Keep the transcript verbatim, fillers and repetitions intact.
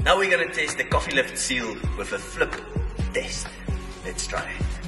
Now we're going to test the CoffeeLIFT seal with a flip test. Let's try it.